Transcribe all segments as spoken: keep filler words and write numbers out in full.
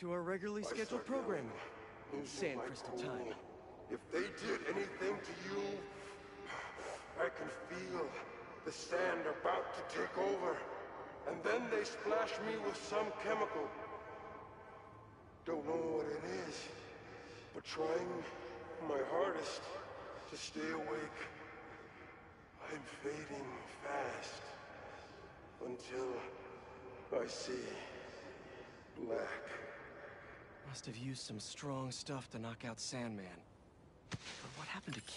to our regularly scheduled programming. Sand crystal time. If they did anything to you, I can feel the sand about to take over. And then they splash me with some chemical. Don't know what it is, but trying my hardest to stay awake. I'm fading fast until I see black. Must have used some strong stuff to knock out Sandman. But what happened to Ki-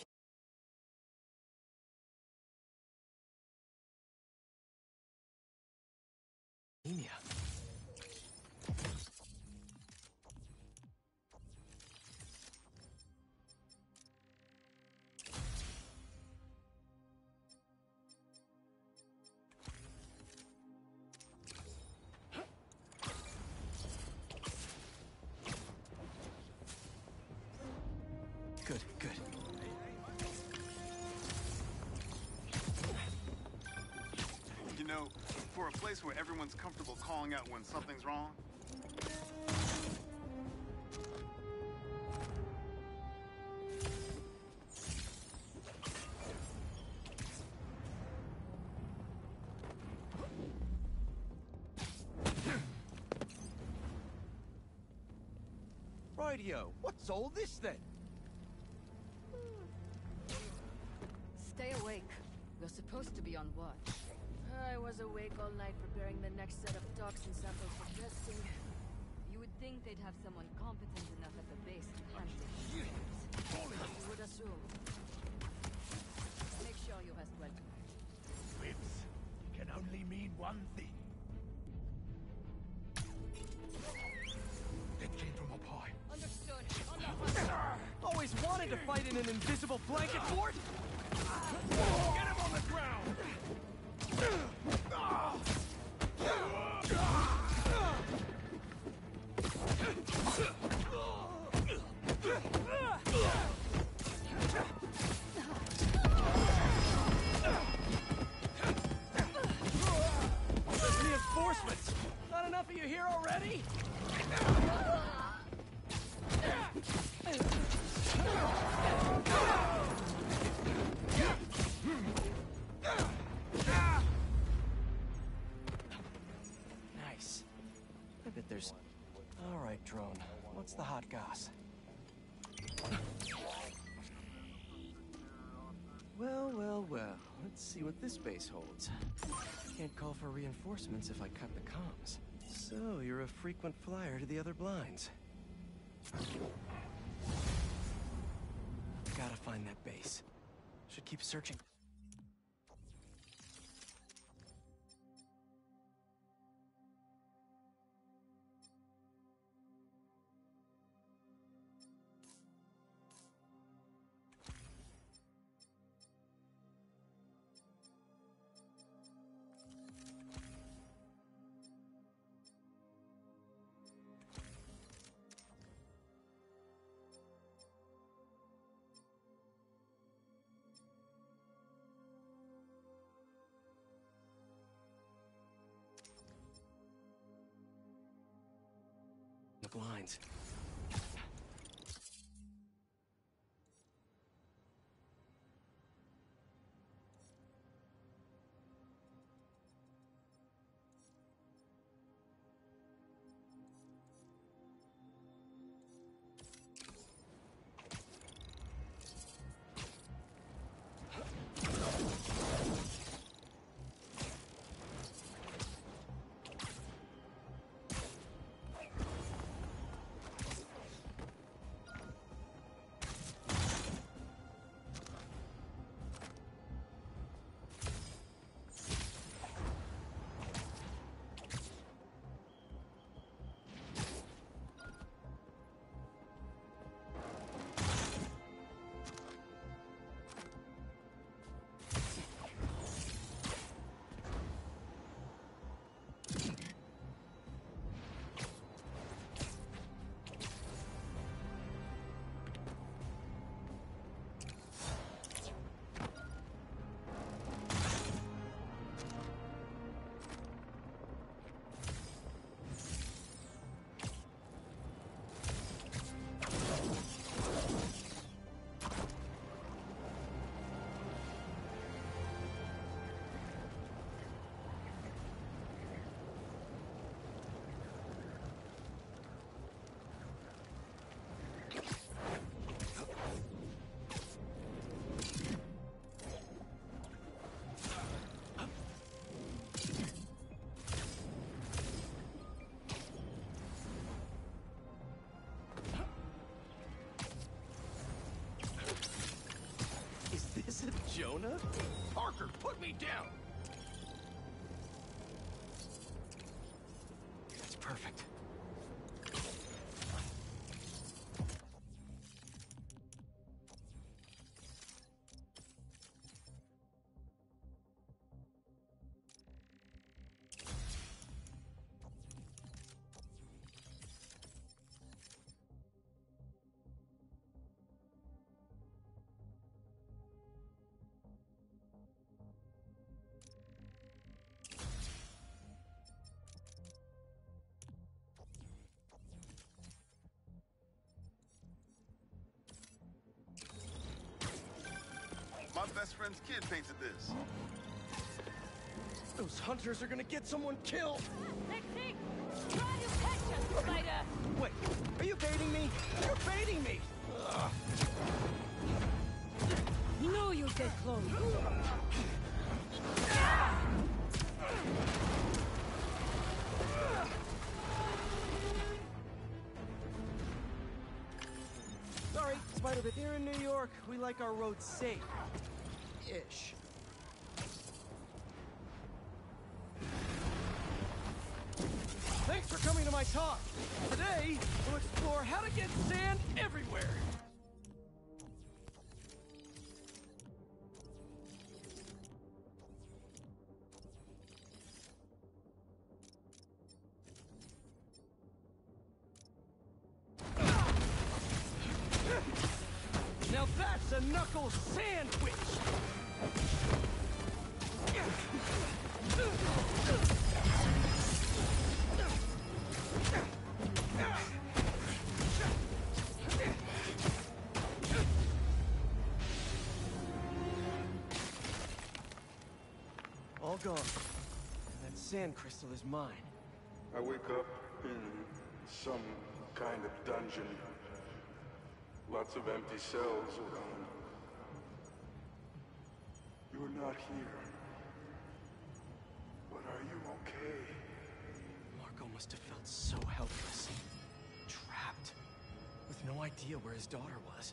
Anemia? Good, good. You know, for a place where everyone's comfortable calling out when something's wrong, Rightio, what's all this then? Stay awake. We're supposed to be on watch. I was awake all night preparing the next set of toxin samples for testing. You would think they'd have someone competent enough at the base to handle it. You would assume. Make sure you rest well tonight. Whips can only mean one thing. It came from up high. Understood. On the hunt. Always wanted to fight in an invisible blanket fort? Get him on the ground! Reinforcements! Not enough of you here already? Nice. I bet there's... All right, drone. What's the hot goss? Well, well, well. Let's see what this base holds. Can't call for reinforcements if I cut the comms. So, you're a frequent flyer to the other blinds. Gotta find that base. Should keep searching. The blinds. Jonah? Parker, put me down! That's perfect. My best friend's kid painted this. Those hunters are gonna get someone killed! Let's see! Try to catch us, spider! Wait, are you baiting me? You're baiting me! Ugh. No, you dead clone! Sorry, Spider-Bit, here in New York, we like our roads safe. Ish. Thanks for coming to my talk. Today, we'll explore how to get sand everywhere. Now that's a knuckle sandwich! All gone. And that sand crystal is mine. I wake up in some kind of dungeon. Lots of empty cells around. You're not here. But are you okay? Marco must have felt so helpless. Trapped. With no idea where his daughter was.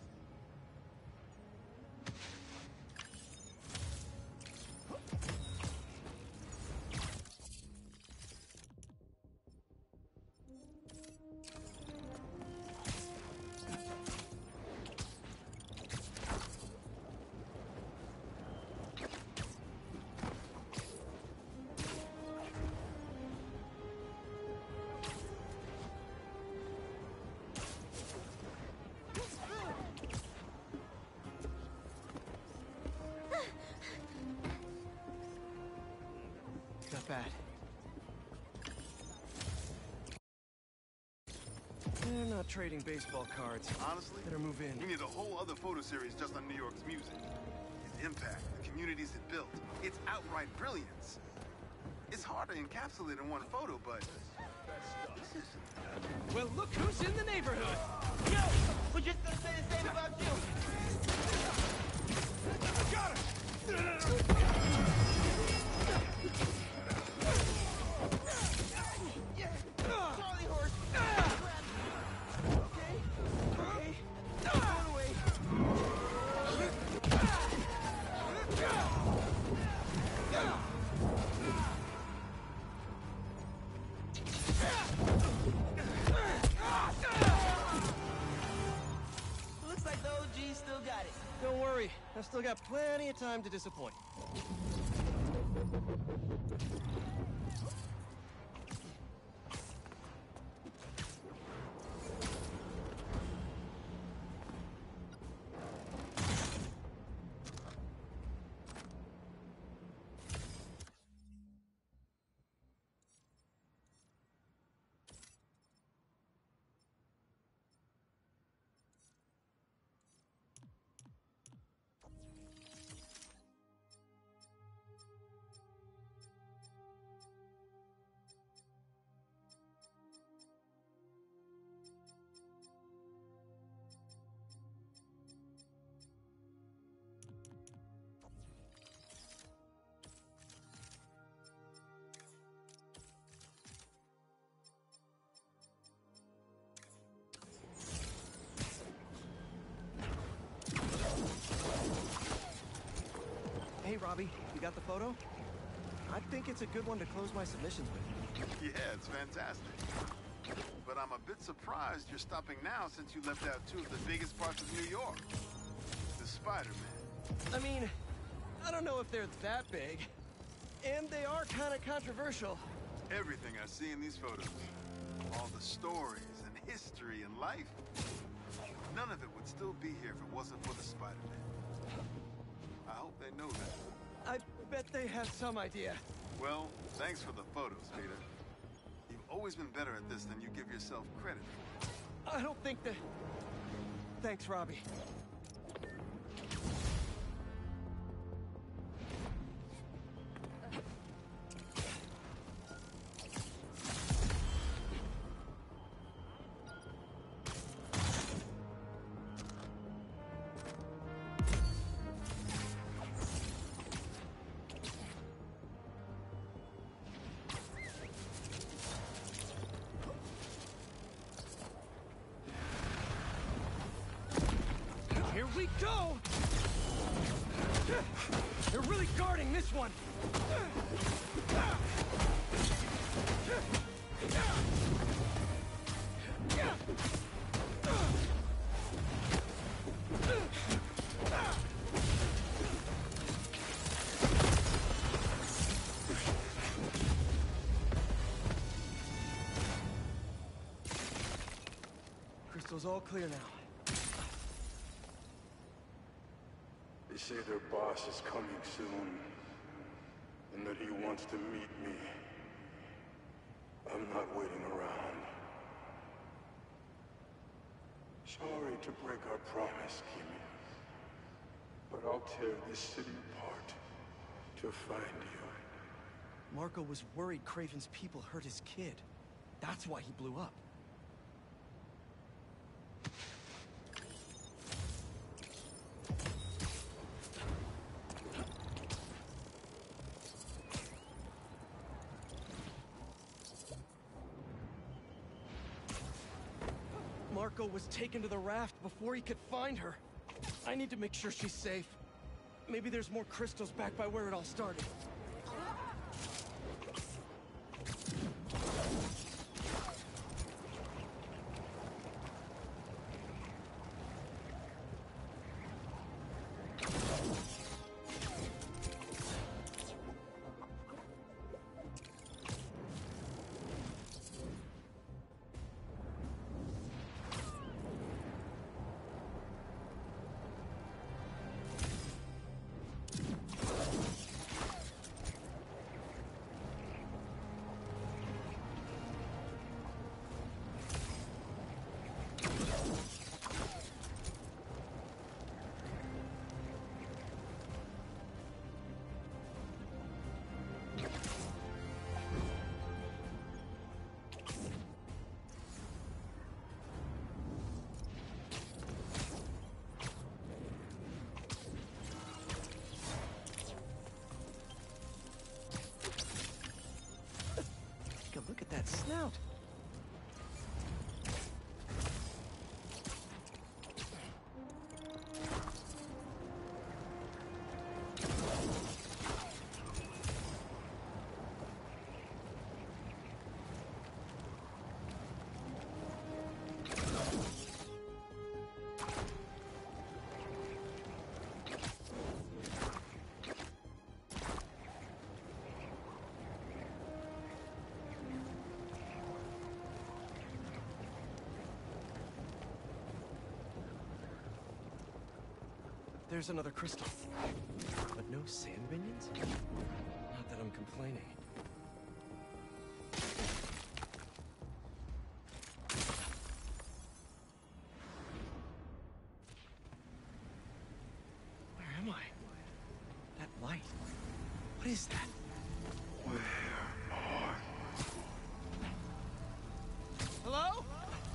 Not bad. They're not trading baseball cards. Honestly, Better move in. we need a whole other photo series just on New York's music. Its impact, the communities it built, its outright brilliance. It's hard to encapsulate in one photo, but this is... Well, look who's in the neighborhood! Yo! We're just gonna say the same about you! Got it! Charlie horse! Okay? Okay? Going away! Looks like the O G still got it. Don't worry, I've still got plenty of time to disappoint. Hey, Robbie, you got the photo? I think it's a good one to close my submissions with. Yeah, it's fantastic. But I'm a bit surprised you're stopping now since you left out two of the biggest parts of New York. The Spider-Man. I mean, I don't know if they're that big. And they are kind of controversial. Everything I see in these photos, all the stories and history and life, none of it would still be here if it wasn't for the Spider-Man. I hope they know that. I bet they have some idea. Well, thanks for the photos, Peter. You've always been better at this than you give yourself credit for. I don't think that... Thanks, Robbie. Here we go! They're really guarding this one! Crystal's all clear now. They say their boss is coming soon, and that he wants to meet me. I'm not waiting around. Sorry to break our promise, Kimi, but I'll tear this city apart to find you. Marco was worried Craven's people hurt his kid. That's why he blew up. Marco was taken to the raft before he could find her. I need to make sure she's safe. Maybe there's more crystals back by where it all started. Look at that snout. There's another crystal. But no sand minions? Not that I'm complaining. Where am I? That light. What is that? Where are Hello?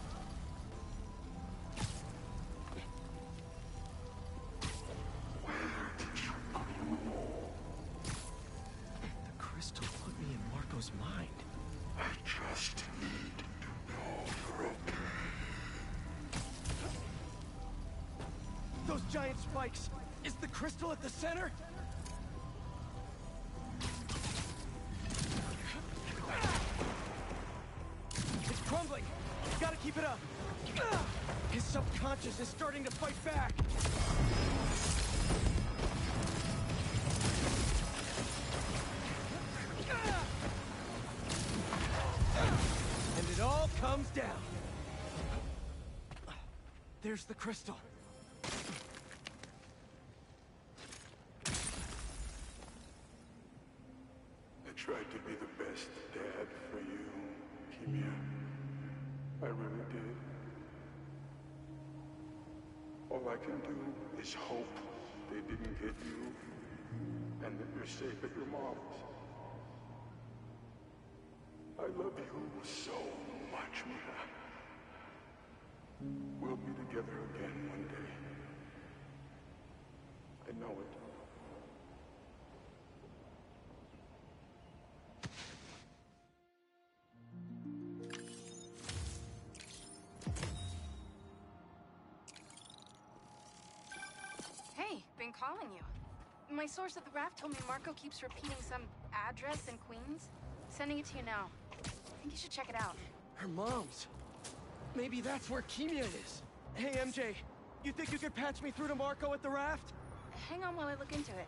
The crystal put me in Marco's mind. I just need to know you're okay. Those giant spikes! Is the crystal at the center? It's crumbling! You gotta keep it up! His subconscious is starting to fight back! And it all comes down! There's the crystal. I tried to be the best dad for you, Keemia. I really did. All I can do is hope they didn't get you, and that you're safe at your mom's. I love you so much, Mia. We'll be together again one day. I know it. Hey, been calling you. My source at the raft told me Marco keeps repeating some address in Queens. Sending it to you now. I think you should check it out. Her mom's. Maybe that's where Keemia is. Hey, M J, you think you could patch me through to Marco at the raft? Hang on while I look into it.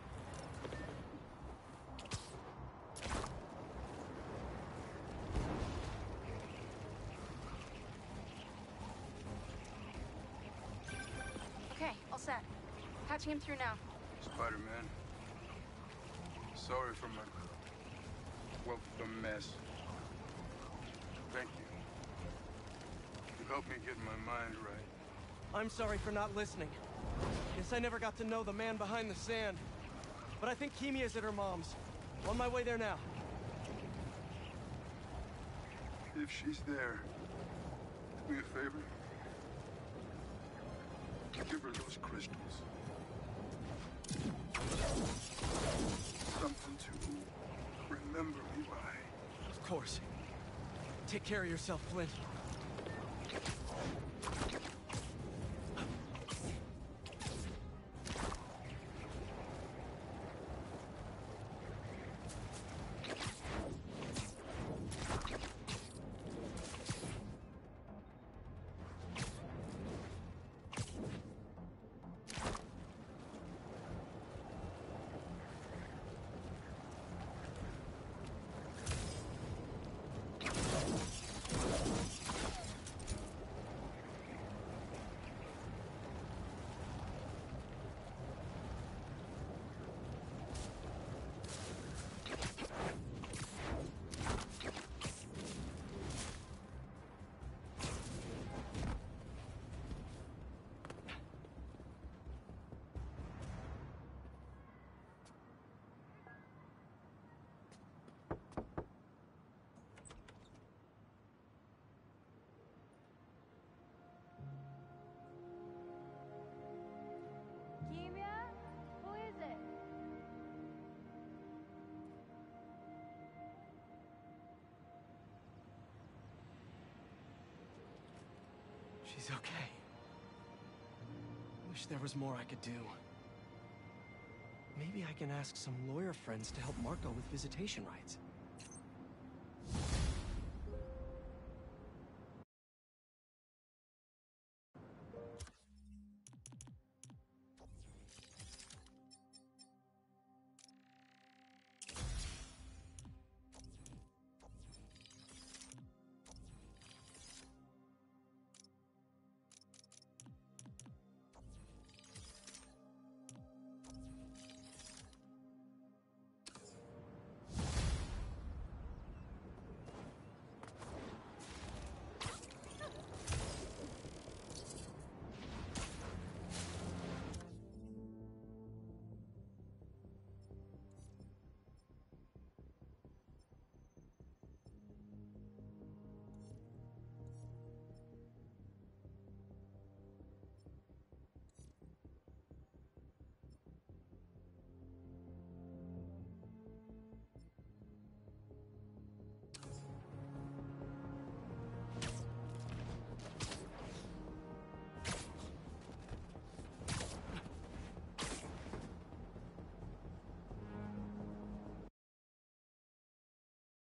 Okay, all set. Patching him through now. Spider-Man. Sorry for my... well, the mess. Thank you. You helped me get my mind right. I'm sorry for not listening. Guess I never got to know the man behind the sand. But I think Keemia's at her mom's. On my way there now. If she's there, do me a favor. Give her those crystals. Something to remember me by. Of course. Take care of yourself, Flint. Keemia? Who is it? She's okay. Wish there was more I could do. Maybe I can ask some lawyer friends to help Marco with visitation rights.